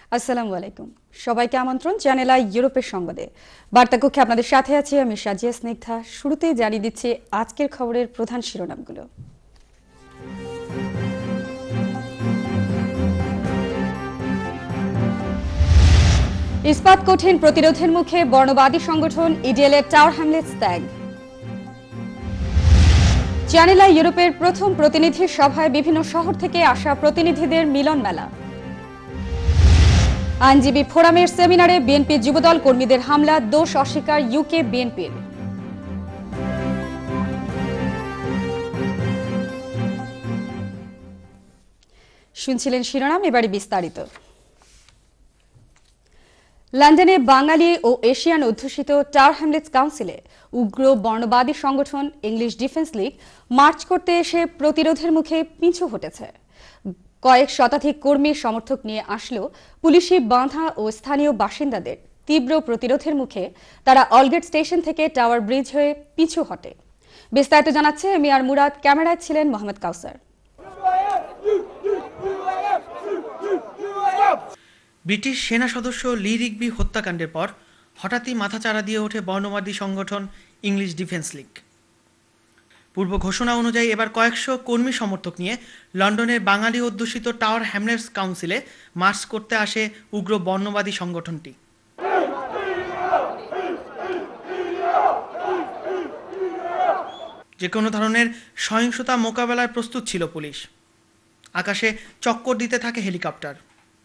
আসসালামু আলাইকুম, সবাইকে আমন্ত্রণ চ্যানেল আই ইউরোপের সংবাদে। বার্তা কক্ষে আপনাদের সাথে আছি আমি সাজিয়া স্নিগ্ধা। শুরুতেই জানিয়ে দিচ্ছি আজকের খবরের প্রধান শিরোনামগুলো। ইস্পাত কঠিন প্রতিরোধের মুখে বর্ণবাদী সংগঠন ইডিএলের টাওয়ার হ্যামলেটস ত্যাগ। চ্যানেল আই ইউরোপের প্রথম প্রতিনিধি সভায় বিভিন্ন শহর থেকে আসা প্রতিনিধিদের মিলন মেলা। আইনজীবী ফোরামের সেমিনারে বিএনপি যুবদল কর্মীদের হামলা, দোষ অস্বীকার ইউকে বিএনপির। শুনছিলেন শিরোনাম, এবারে বিস্তারিত। লন্ডনে বাঙালি ও এশিয়ান অধ্যুষিত টাওয়ার হ্যামলেটস কাউন্সিলে উগ্র বর্ণবাদী সংগঠন ইংলিশ ডিফেন্স লীগ মার্চ করতে এসে প্রতিরোধের মুখে পিছু হটেছে। কয়েক শতাধিক কর্মী সমর্থক নিয়ে আসলেও পুলিশি বাধা ও স্থানীয় বাসিন্দাদের তীব্র প্রতিরোধের মুখে তারা অলগেট স্টেশন থেকে টাওয়ার ব্রিজ হয়ে পিছু হটে। বিস্তারিত জানাচ্ছে মিয়ার মুরাদ, ক্যামেরায় ছিলেন মোহাম্মদ কাউসার। ব্রিটিশ সেনা সদস্য লি রিগবি হত্যাকাণ্ডের পর হঠাৎই মাথাচাড়া দিয়ে ওঠে বর্ণবাদী সংগঠন ইংলিশ ডিফেন্স লীগ। পূর্ব ঘোষণা অনুযায়ী এবার কয়েকশো কর্মী সমর্থক নিয়ে লন্ডনের বাঙালি অধ্যুষিত টাওয়ার হ্যামলেটস কাউন্সিলে মার্চ করতে আসে উগ্র বর্ণবাদী সংগঠনটি। যে কোনো ধরনের সহিংসতা মোকাবেলায় প্রস্তুত ছিল পুলিশ। আকাশে চক্কর দিতে থাকে হেলিকপ্টার।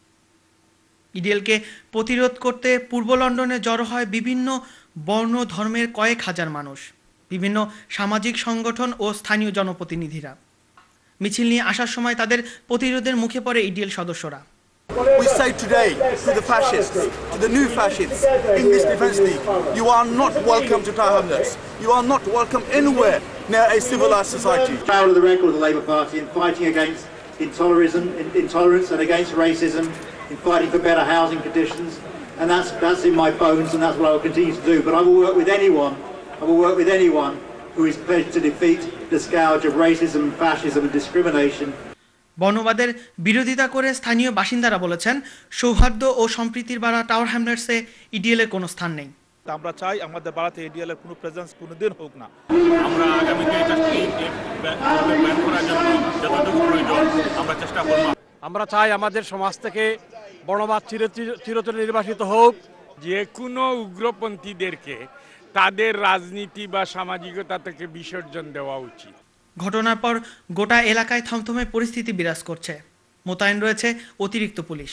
ইডিএলকে প্রতিরোধ করতে পূর্ব লন্ডনে জড়ো হয় বিভিন্ন বর্ণ ধর্মের কয়েক হাজার মানুষ, বিভিন্ন সামাজিক সংগঠন ও স্থানীয় জনপ্রতিনিধিরা। মিছিল নিয়ে আসার সময় তাদের প্রতিরোধের মুখে পড়ে ইডিএল সদস্যরা। We say today to the fascists, to the new fascists, English Defence League, you are not welcome to Tower Hamlets. You are not welcome anywhere near a civilised society. Proud of the record of the Labour Party in fighting against intolerance and against racism, in fighting for better housing conditions, and that's in my bones, and that's what I will continue to do. But I will work with anyone who is pledged to defeat the scourge of racism, fascism and discrimination. বর্ণবাদের বিরোধিতা করে স্থানীয় বাসিন্দারা বলেছেন, সৌহার্দ্য ও সম্প্রীতির বাড়া tower হ্যামলেটসে EDL এর কোনো স্থান নেই। আমরা চাই আমাদের বাড়াতে ইডিএল এর কোনো প্রেজেন্স কোনোদিন হোক না। আমরা আগামীতে ব্যান করার জন্য যতটুকু প্রয়োজন আমরা চেষ্টা করব। আমরা চাই আমাদের সমাজ থেকে বর্ণবাদ চিরতরে নির্বাসিত হোক। যে কোনো উগ্রপন্থীদেরকে তাদের রাজনীতি বা সামাজিকতা থেকে বিসর্জন দেওয়া উচিত। ঘটনার পর গোটা এলাকায় থমথমে পরিস্থিতি বিরাজ করছে। মোতায়েন রয়েছে অতিরিক্ত পুলিশ।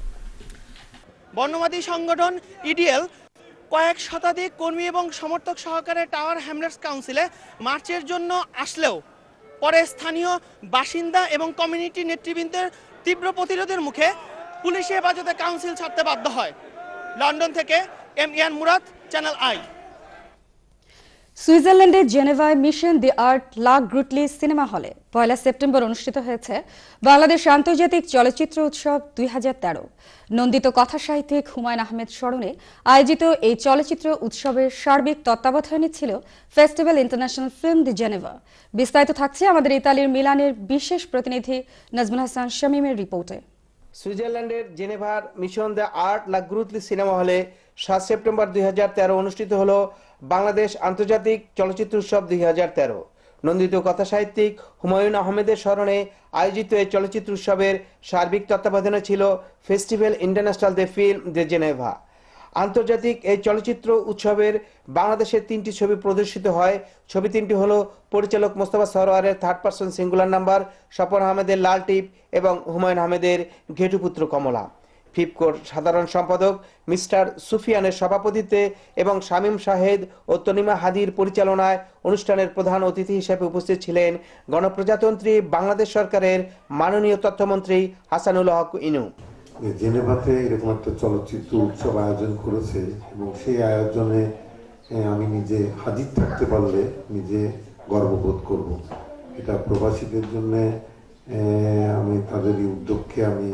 বর্ণবাদী সংগঠন ইডিএল কয়েক শতাধিক কর্মী এবং সমর্থক সহকারে টাওয়ার হ্যামলেটস কাউন্সিলে মার্চের জন্য আসলেও পরে স্থানীয় বাসিন্দা এবং কমিউনিটি নেতৃবৃন্দের তীব্র প্রতিরোধের মুখে পুলিশি হেফাজতে কাউন্সিল ছাড়তে বাধ্য হয়। লন্ডন থেকে মিয়ার মুরাদ, চ্যানেল আই। সুইজারল্যান্ডের জেনেভায় মিশন দি আর্ট লা গ্রুটলি সিনেমা হলে 1 সেপ্টেম্বর অনুষ্ঠিত হয়েছে বাংলাদেশ আন্তর্জাতিক চলচ্চিত্র উৎসব 2013। নন্দিত কথা সাহিত্যিক হুমায়ুন আহমেদ স্মরণে আয়োজিত এই চলচ্চিত্র উৎসবের সার্বিক তত্ত্বাবধানে ছিল festival international film the Geneva. বিস্তারিত থাকছে আমাদের ইতালির মিলানের বিশেষ প্রতিনিধি নাজমুল হাসান শামীমের রিপোর্টে। সুইজারল্যান্ডের জেনেভার মিশন দ্য আর্ট লা গ্রুটলি সিনেমা হলে 7 সেপ্টেম্বর 2013 অনুষ্ঠিত হলো বাংলাদেশ আন্তর্জাতিক চলচ্চিত্র উৎসব 2013। নন্দিত কথা সাহিত্যিক হুমায়ুন আহমেদের স্মরণে আয়োজিত এই চলচ্চিত্র উৎসবের সার্বিক তত্ত্বাবধানে ছিল festival international the film the Geneva. আন্তর্জাতিক এই চলচ্চিত্র উৎসবের বাংলাদেশের 3টি ছবি প্রদর্শিত হয়। ছবি 3টি হলো পরিচালক মোস্তফা সরোয়ারের third person singular number, Swapan আহমেদের লাল টিপ এবং হুমায়ুন আহমেদের ঘেটুপুত্র কমলা। ফিপকোর সাধারণ সম্পাদক মিস্টার সুফিয়ানের সভাপতিত্বে এবং শামীম শাহেদ ও তনিমা হাদির পরিচালনায় অনুষ্ঠানের প্রধান অতিথি হিসেবে উপস্থিত ছিলেন গণপ্রজাতন্ত্রী বাংলাদেশ সরকারের মাননীয় তথ্যমন্ত্রী হাসানুল হক ইনু। জেনেভাতে এরকম একটা চলচ্চিত্র উৎসব আয়োজন করেছে এবং সেই আয়োজনে আমি নিজে হাজির থাকতে পারলে নিজে গর্ববোধ করব। এটা প্রবাসীদের জন্য আমি তাদের এই উদ্যোগকে আমি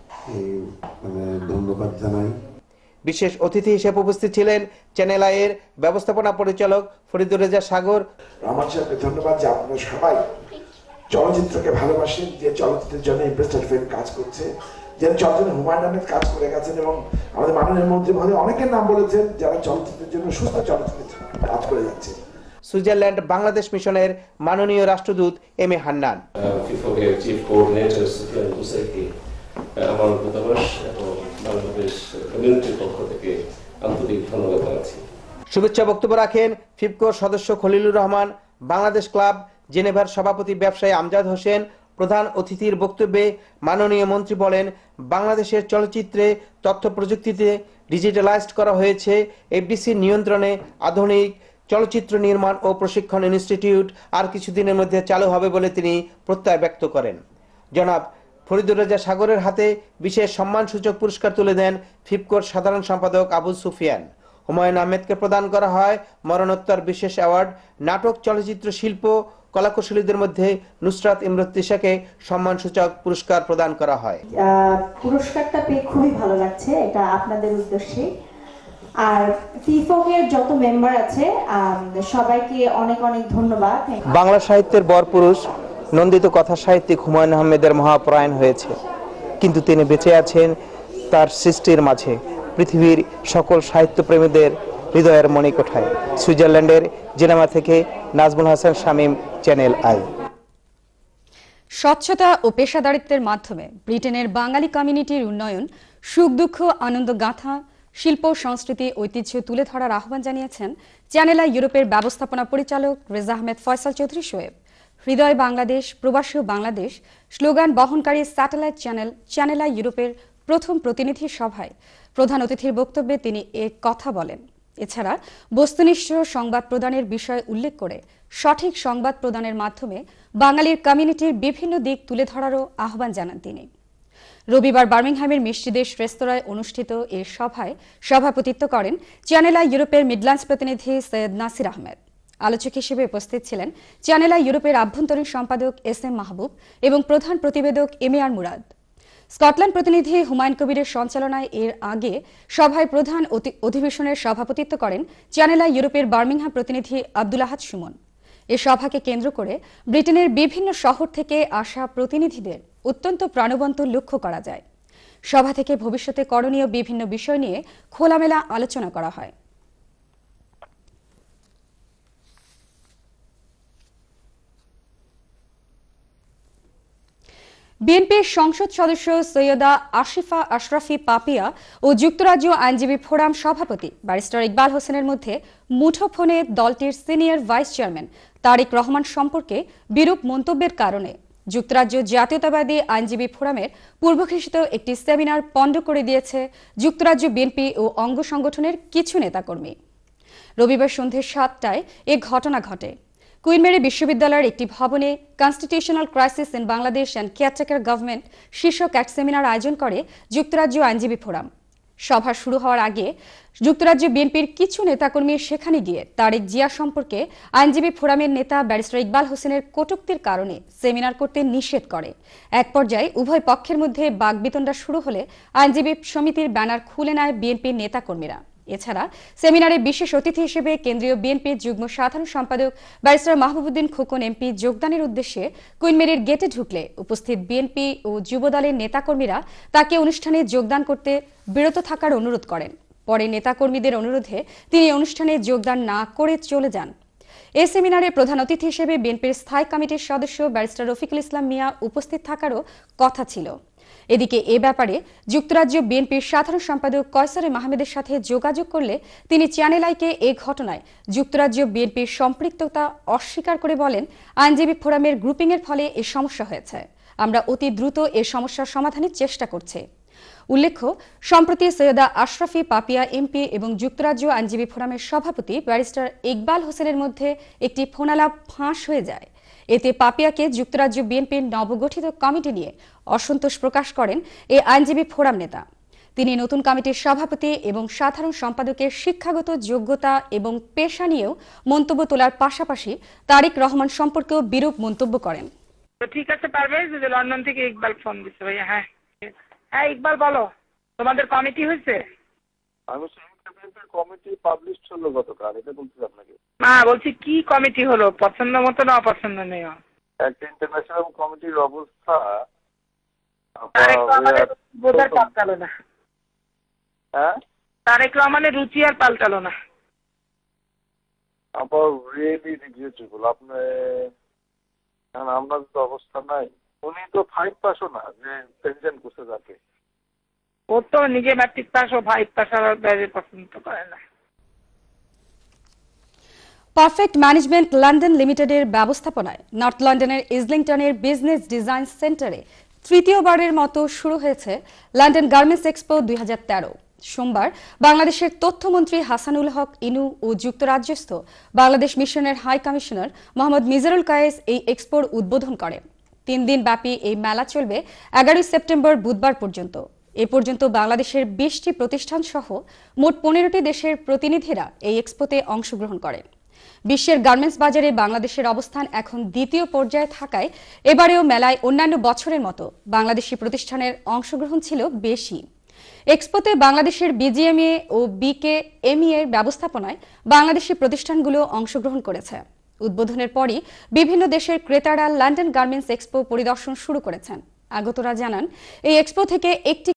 ধন্যবাদ জানাই। বিশেষ অতিথি হিসেবে উপস্থিত ছিলেন চ্যানেল আই এর ব্যবস্থাপনা পরিচালক ফরিদুর রেজা সাগর। আমার সাথে ধন্যবাদ যে আপনারা সবাই চলচ্চিত্রকে ভালোবাসেন, যে চলচ্চিত্রের জন্য ইন্টারেস্টেড ফিল্ম কাজ করছে, যেন চলচ্চিত্রে হুমায়ুন আহমেদ কাজ করে গেছেন এবং আমাদের মাননীয় মন্ত্রী মহোদয় অনেকের নাম বলেছেন যারা চলচ্চিত্রের জন্য সুস্থ চলচ্চিত্রের কাজ করে যাচ্ছে। সুইজারল্যান্ড বাংলাদেশ মিশনের মাননীয় রাষ্ট্রদূত এম এ হান্নান, ফিফোর চিফ কোঅর্ডিনেটর সুফিয়ান হুসাইনকে আমার দূতাবাস এবং বাংলাদেশ কমিউনিটির পক্ষ থেকে আন্তরিক ধন্যবাদ জানাচ্ছি। শুভেচ্ছা বক্তব্য রাখেন ফিফকোর সদস্য খলিলুর রহমান, বাংলাদেশ ক্লাব জেনেভার সভাপতি ব্যবসায়ী আমজাদ হোসেন। প্রধান অতিথির বক্তব্যে মাননীয় মন্ত্রী বলেন, বাংলাদেশের চলচ্চিত্রে তথ্য প্রযুক্তিতে ডিজিটালাইজড করা হয়েছে। এফডিসির নিয়ন্ত্রণে আধুনিক চলচ্চিত্র নির্মাণ ও প্রশিক্ষণ ইনস্টিটিউট আর কিছুদিনের মধ্যে চালু হবে বলে তিনি প্রত্যয় ব্যক্ত করেন। জনাব ফরিদুর রেজা সাগরের হাতে বিশেষ সম্মানসূচক পুরস্কার তুলে দেন ফিফকোর সাধারণ সম্পাদক আবু সুফিয়ান। হুমায়ুন আহমেদকে প্রদান করা হয় মরণোত্তর বিশেষ অ্যাওয়ার্ড। নাটক চলচ্চিত্র শিল্প কলাকুশলীদের মধ্যে নুসরাত ইমরতিশাকে সম্মানসূচক পুরস্কার প্রদান করা হয়। পুরস্কারটা পেয়ে খুবই ভালো লাগছে, এটা আপনাদের উদ্দেশ্যে। আর ফিফোকের যত মেম্বার আছে সবাইকে অনেক অনেক ধন্যবাদ। বাংলা সাহিত্যের বরপুরুষ নন্দিত কথা সাহিত্যিক হুমায়ুন আহমেদের মহাপ্রয়াণ হয়েছে, কিন্তু তিনি বেঁচে আছেন তার সৃষ্টির মাঝে পৃথিবীর সকল সাহিত্যপ্রেমীদের হৃদয়ের মণিকোঠায়। সুইজারল্যান্ডের জেনেভা থেকে নাজমুল হাসান শামীম, চ্যানেল আই। স্বচ্ছতা ও পেশাদারিত্বের মাধ্যমে ব্রিটেনের বাঙালি কমিউনিটির উন্নয়ন, সুখ দুঃখ আনন্দ গাঁথা, শিল্প সংস্কৃতি ঐতিহ্য তুলে ধরার আহ্বান জানিয়েছেন চ্যানেল আই ইউরোপের ব্যবস্থাপনা পরিচালক রেজা আহমেদ ফয়সাল চৌধুরী শোয়েব। হৃদয় বাংলাদেশ, প্রবাসী বাংলাদেশ স্লোগান বহনকারী স্যাটেলাইট চ্যানেল চ্যানেল আই ইউরোপের প্রথম প্রতিনিধি সভায় প্রধান অতিথির বক্তব্যে তিনি এ কথা বলেন। এছাড়া বস্তুনিষ্ঠ সংবাদ প্রদানের বিষয় উল্লেখ করে সঠিক সংবাদ প্রদানের মাধ্যমে বাঙালির কমিউনিটির বিভিন্ন দিক তুলে ধরারও আহ্বান জানান তিনি। রবিবার বার্মিংহামের মিষ্টিদেশ রেস্তোরাঁয় অনুষ্ঠিত এ সভায় সভাপতিত্ব করেন চ্যানেল আই ইউরোপের মিডল্যান্ডস প্রতিনিধি সৈয়দ নাসির আহমেদ। আলোচক হিসেবে উপস্থিত ছিলেন চ্যানেল আই ইউরোপের আভ্যন্তরীণ সম্পাদক এস এম মাহবুব এবং প্রধান প্রতিবেদক M A R Murad. Scotland প্রতিনিধি হুমায়ুন কবিরের সঞ্চালনায় এর আগে সভায় প্রধান অধিবেশনের সভাপতিত্ব করেন চ্যানেল আই ইউরোপের বার্মিংহাম প্রতিনিধি আব্দুল আহাদ সুমন। এ সভাকে কেন্দ্র করে ব্রিটেনের বিভিন্ন শহর থেকে আসা প্রতিনিধিদের অত্যন্ত প্রাণবন্ত লক্ষ্য করা যায়। সভা থেকে ভবিষ্যতে করণীয় বিভিন্ন বিষয় নিয়ে খোলামেলা আলোচনা করা হয়। বিএনপির সংসদ সদস্য সৈয়দা আশিফা আশরাফি পাপিয়া ও যুক্তরাজ্য আইনজীবী ফোরাম সভাপতি ব্যারিস্টার ইকবাল হোসেনের মধ্যে মুঠোফোনে দলটির senior vice chairman Tarek Rahman সম্পর্কে বিরূপ মন্তব্যের কারণে যুক্তরাজ্য জাতীয়তাবাদী আইনজীবী ফোরামের পূর্বঘোষিত একটি সেমিনার পণ্ড করে দিয়েছে যুক্তরাজ্য বিএনপি ও অঙ্গ সংগঠনের কিছু নেতাকর্মী। রবিবার সন্ধ্যে 7টায় এ ঘটনা ঘটে। কুইন মেরি বিশ্ববিদ্যালয়ের একটি ভবনে constitutional crisis in Bangladesh and caretaker government শীর্ষক এক সেমিনার আয়োজন করে যুক্তরাজ্য আইনজীবী ফোরাম। সভা শুরু হওয়ার আগে যুক্তরাজ্য বিএনপির কিছু নেতাকর্মী সেখানে গিয়ে তারেক জিয়া সম্পর্কে আইনজীবী ফোরামের নেতা ব্যারিস্টার ইকবাল হোসেনের কটূক্তির কারণে সেমিনার করতে নিষেধ করে। এক পর্যায়ে উভয় পক্ষের মধ্যে বাকবিতণ্ডা শুরু হলে আইনজীবী সমিতির ব্যানার খুলে নেয় বিএনপির নেতাকর্মীরা। এছাড়া সেমিনারে বিশেষ অতিথি হিসেবে কেন্দ্রীয় বিএনপির যুগ্ম সাধারণ সম্পাদক ব্যারিস্টার মাহবুবউদ্দিন খোকন এমপি যোগদানের উদ্দেশ্যে কুইন মেরির গেটে ঢুকলে উপস্থিত বিএনপি ও যুবদলের নেতাকর্মীরা তাকে অনুষ্ঠানে যোগদান করতে বিরত থাকার অনুরোধ করেন। পরে নেতাকর্মীদের অনুরোধে তিনি অনুষ্ঠানে যোগদান না করে চলে যান। এই সেমিনারে প্রধান অতিথি হিসেবে বিএনপির স্থায়ী কমিটির সদস্য ব্যারিস্টার রফিকুল ইসলাম মিয়া উপস্থিত থাকারও কথা ছিল। এদিকে এ ব্যাপারে যুক্তরাজ্য বিএনপির সাধারণ সম্পাদক কয়সারে মাহমুদের সাথে যোগাযোগ করলে তিনি চ্যানেল আইকে এ ঘটনায় যুক্তরাজ্য বিএনপির সম্পৃক্ততা অস্বীকার করে বলেন, আইনজীবী ফোরামের গ্রুপিংয়ের ফলে এ সমস্যা হয়েছে। আমরা অতি দ্রুত এ সমস্যার সমাধানের চেষ্টা করছি। উল্লেখ্য, সম্প্রতি সৈয়দা আশরাফি পাপিয়া এমপি এবং যুক্তরাজ্য আইনজীবী ফোরামের সভাপতি ব্যারিস্টার ইকবাল হোসেনের মধ্যে একটি ফোনালাপ ফাঁস হয়ে যায়। এতে পাপিয়াকে যুক্তরাজ্য বিএনপির নবগঠিত কমিটি নিয়ে অসন্তোষ প্রকাশ করেন এই আইনজীবী ফোরাম নেতা। তিনি নতুন কমিটির সভাপতি এবং সাধারণ সম্পাদকের শিক্ষাগত যোগ্যতা এবং পেশা নিয়েও মন্তব্য তোলার পাশাপাশি তারেক রহমান সম্পর্কেও বিরূপ মন্তব্য করেন। ঠিক আছে, পারবে যদি লন্ডন থেকে ইকবাল ফোন দিচ্ছে ভাইয়া। হ্যাঁ হ্যাঁ, ইকবাল বলো, তোমাদের কমিটি হয়েছে? আমি কমিটি পাবলিশ হলো গতকাল, এটা বলছি আপনাকে। না, বলছি কি কমিটি হলো, পছন্দ মতো না অপছন্দ নেই? একটা ইন্টারন্যাশনাল কমিটির অবস্থা তারেক রহমানের বোঝার পাল্টালো না। হ্যাঁ, তারেক রহমানের রুচি আর পাল্টালো না। আবার রিয়েলি রিগ্রেটেবল আপনি, কারণ আপনার তো অবস্থা নাই। উনি তো 5 পাসও না যে প্রেসিডেন্ট করতে যাবে। ও তো নিজে ম্যাট্রিক পাস ও 5 পাস আর বাইরে পছন্দ করে না। পারফেক্ট ম্যানেজমেন্ট লন্ডন লিমিটেডের ব্যবস্থাপনায় নর্থ লন্ডনের ইজলিংটনের বিজনেস ডিজাইন সেন্টারে তৃতীয়বারের মতো শুরু হয়েছে লন্ডন গার্মেন্টস এক্সপো 2013। সোমবার বাংলাদেশের তথ্যমন্ত্রী হাসানুল হক ইনু ও যুক্তরাজ্যস্থ বাংলাদেশ মিশনের হাই কমিশনার মোহাম্মদ মিজানুল কায়েস এই এক্সপোর উদ্বোধন করেন। 3 দিন ব্যাপী এই মেলা চলবে 11 সেপ্টেম্বর বুধবার পর্যন্ত। এ পর্যন্ত বাংলাদেশের 20টি প্রতিষ্ঠান সহ মোট 15টি দেশের প্রতিনিধিরা এই এক্সপোতে অংশগ্রহণ করেন। বিশ্বের গার্মেন্টস বাজারে বাংলাদেশের অবস্থান এখন দ্বিতীয় পর্যায়ে থাকায় এবারেও মেলায় অন্যান্য বছরের মতো বাংলাদেশি প্রতিষ্ঠানের অংশগ্রহণ ছিল বেশি। এক্সপোতে বাংলাদেশের বিজিএমইএ ও বিকেএমইএ এর ব্যবস্থাপনায় বাংলাদেশি প্রতিষ্ঠানগুলো অংশগ্রহণ করেছে। উদ্বোধনের পরই বিভিন্ন দেশের ক্রেতারা লন্ডন গার্মেন্টস এক্সপো পরিদর্শন শুরু করেছেন। আগতরা জানান, এই এক্সপো থেকে একটি